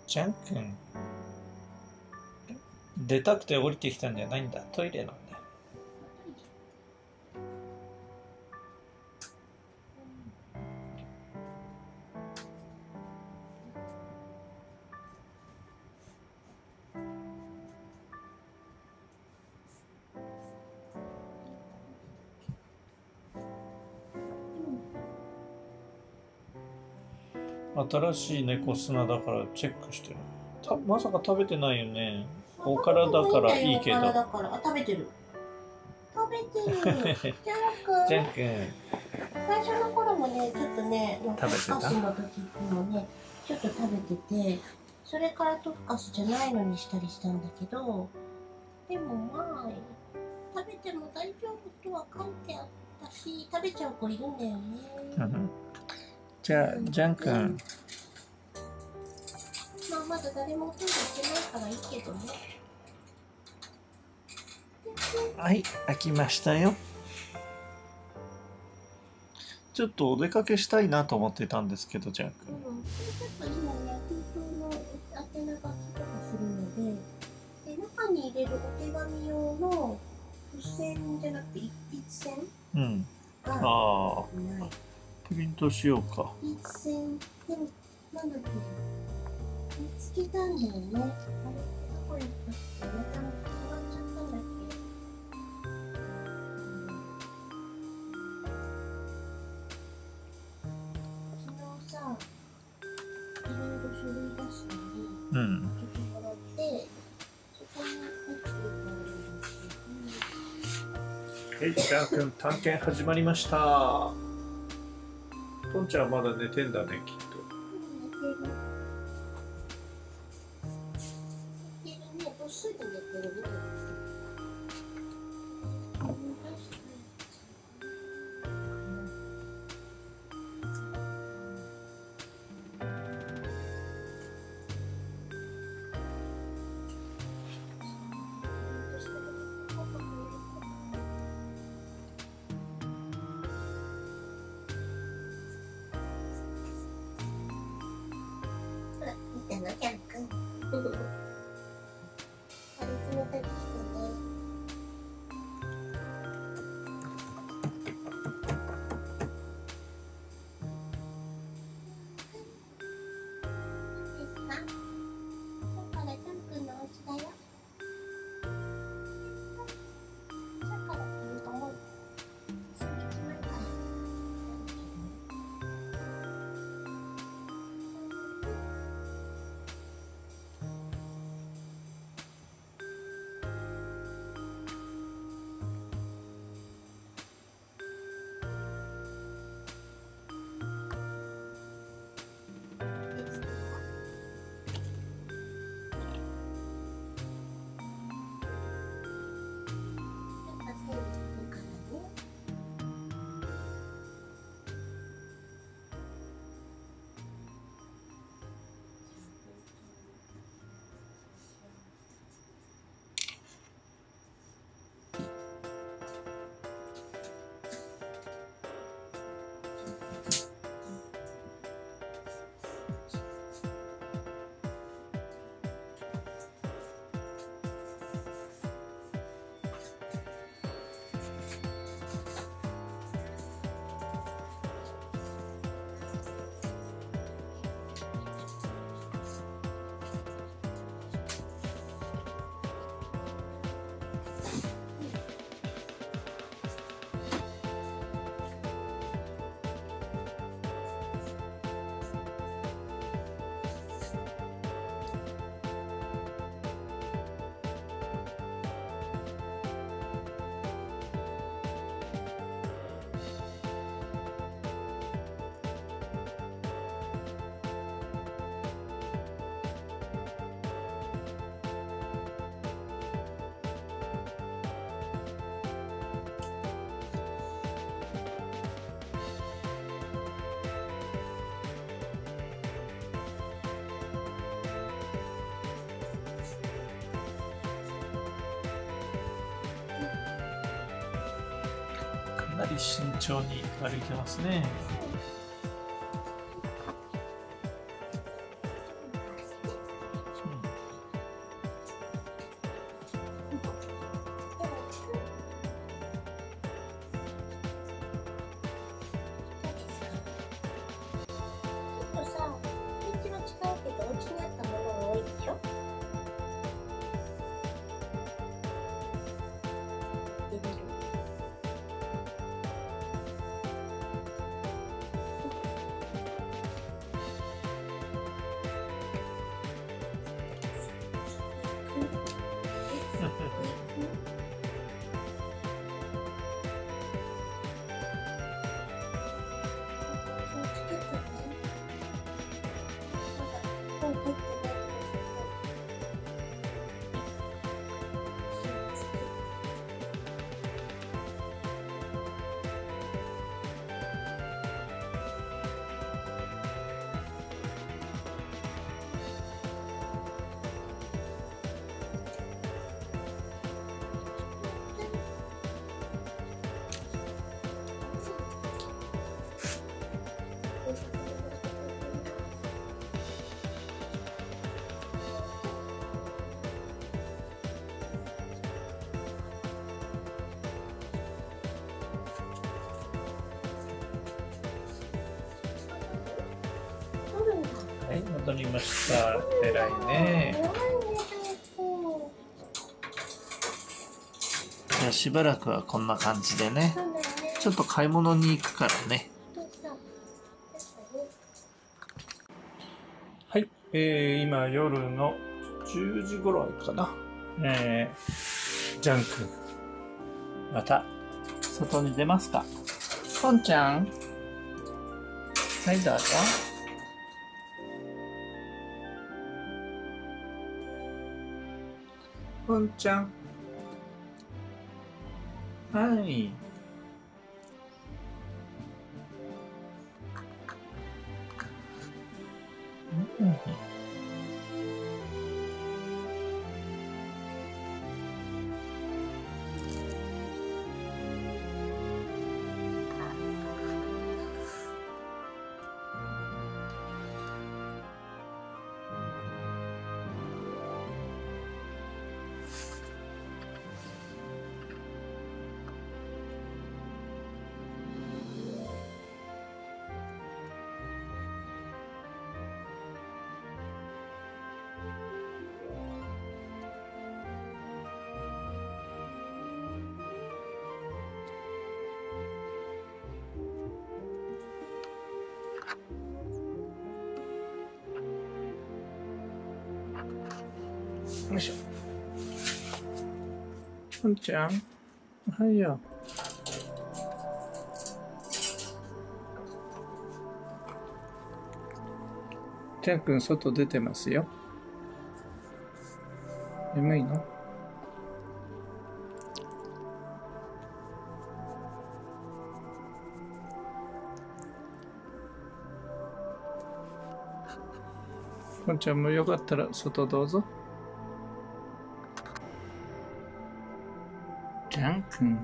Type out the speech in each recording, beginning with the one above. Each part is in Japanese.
ジャン君、出たくて降りてきたんじゃないんだ。トイレなんだよ。新しい猫砂だからチェックしてる。まさか食べてないよね。おからだからいいけど。 おからだから。あ、食べてる。食べてる。ジャン君。 ジャン君。 最初の頃もね、ちょっとね、 食べてた。 トフカスの時もね、ちょっと食べてて、それからトフカスじゃないのにしたりしたんだけど、でもまあ、食べても大丈夫とは書いてあったし、食べちゃう子いるんだよね。 じゃあ、ジャン君。 まあ、まだ誰もおトイレしてないからいいけどね。 はい、開きましたよ。ちょっとお出かけしたいなと思ってたんですけど、ジャン君。 ちょっと今ね、封筒の宛名書きとかするので、中に入れるお手紙用の付箋じゃなくて一筆箋がない。 プリントしようか。 一筆箋、でも、なんだっけ、見つけたんだよね。あれってどこやったっけ、また見つかっちゃったんだっけ。昨日さ、いろいろ書類出すのに、開けてもらって、そこに入ってるから。 はい、ジャン君、探検始まりました。ポンちゃんはまだ寝てんだね、きっと。 寝てる。寝てるね、ぐっすり寝てるね。見たの、ジャン君。あれ冷たくしてね。 かなり慎重に歩いてますね。 はい、戻りました。偉いね。じゃあしばらくはこんな感じでね。ちょっと買い物に行くからね。はい、今夜の10時頃かな。ジャンク。また外に出ますか。ポンちゃん。はい、どうぞ。ポンちゃん。はい。よいしょ。ポンちゃん、おはよう。ちゃんくん、外出てますよ。眠いの？ポンちゃんもよかったら外どうぞ。ちゃんくん。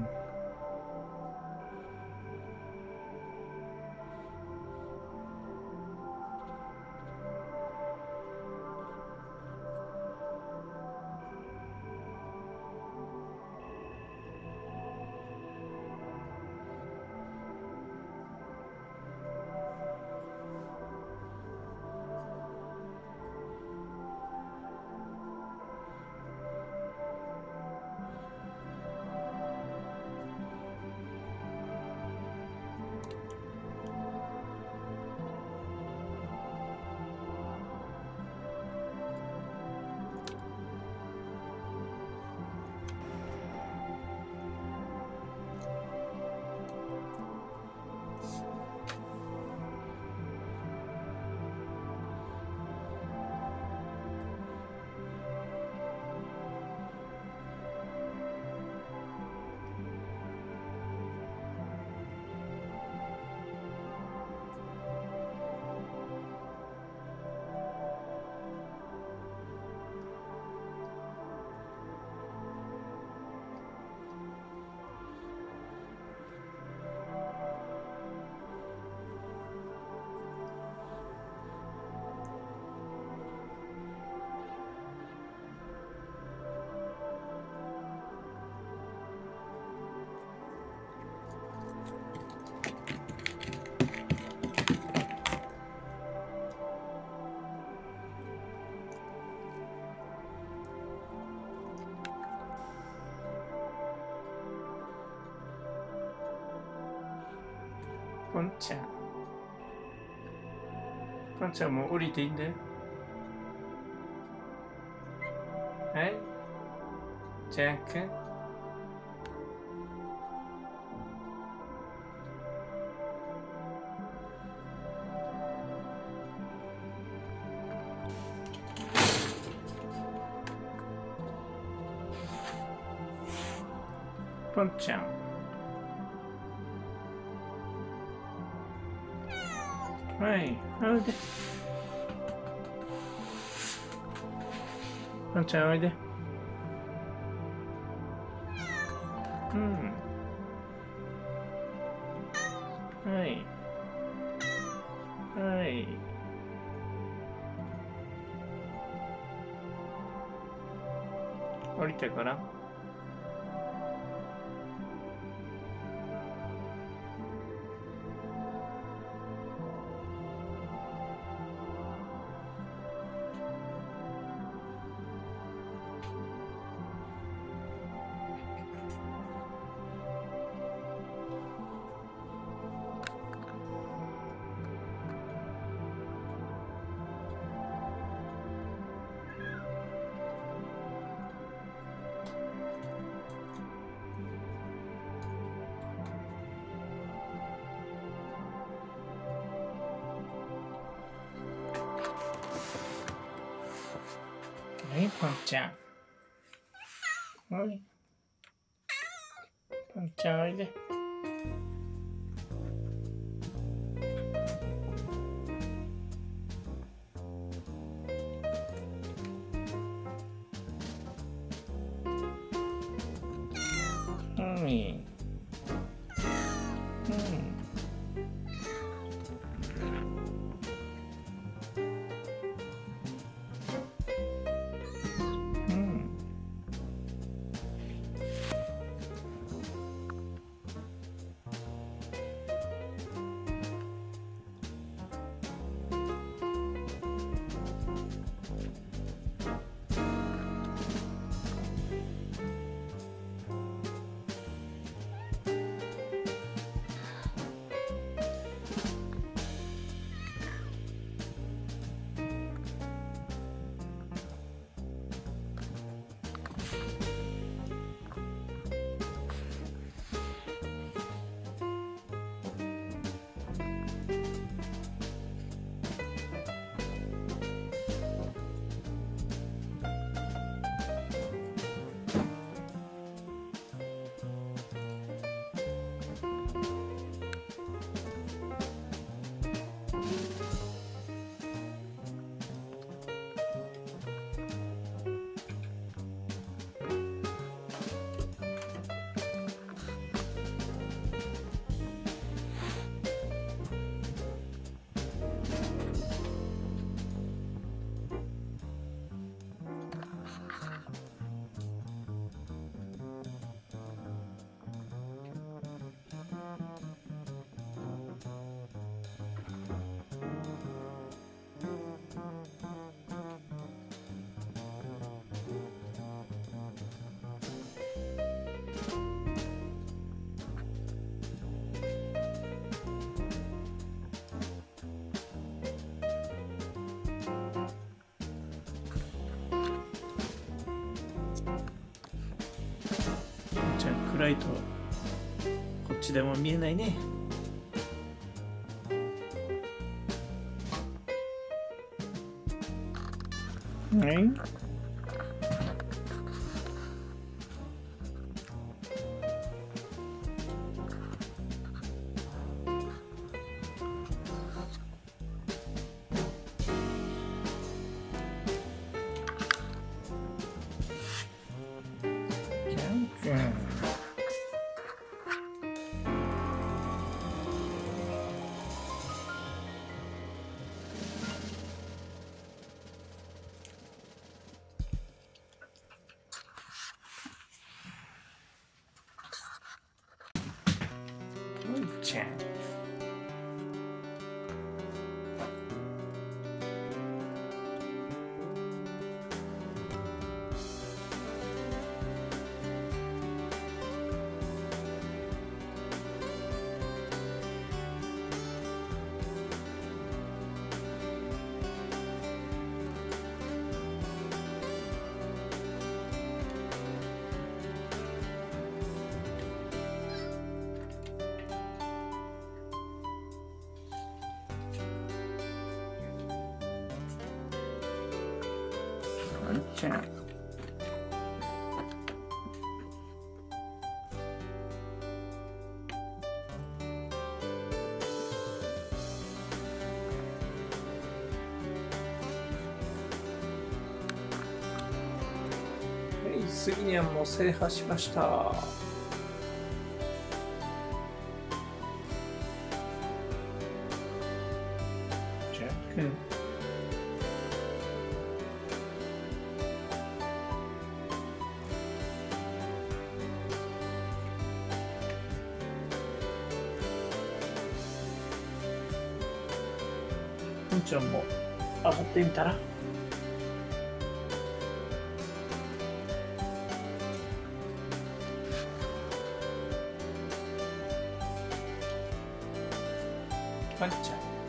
ポンちゃん。ポンちゃんも降りていいんだよ。はい。 ジャン君。ポンちゃん。はい、おいで。ポンちゃんおいで。うん。はい。はい。降りてから。はい、ポンちゃん。はい。ポンちゃんおいで。はい。うん。うん。じゃあ暗いとこっちでも見えないね。はい。ジャン君。ポンちゃん。 ちゃん。次にはもう制覇しました。ジャック。ポンちゃんも上がってみたら。ポンちゃん。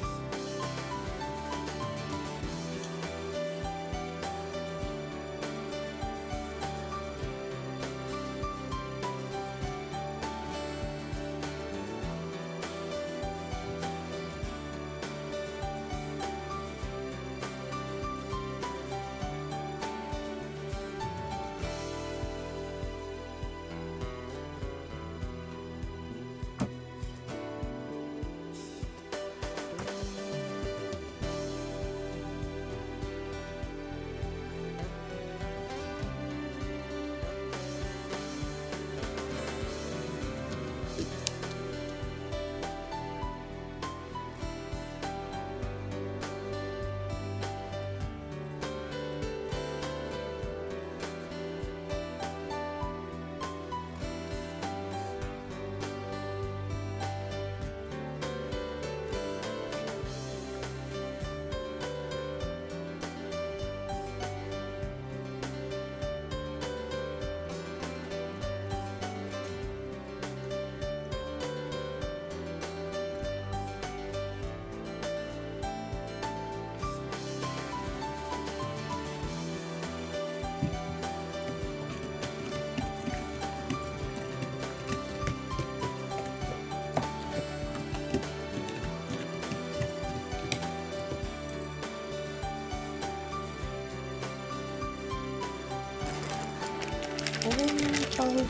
ポンちゃん。 はい、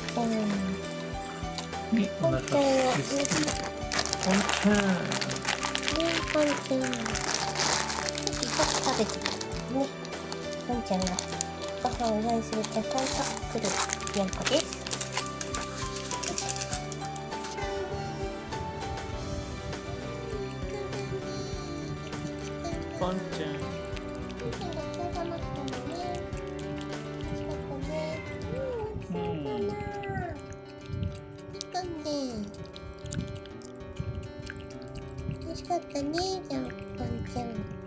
お腹すきです。ポンちゃん。 ポンちゃん。ちょっと食べてたね。ポンちゃんがご飯を用意するとちゃんと来るにゃんこです。 ポンちゃん。 美味しかったね、じゃん、ポンちゃん。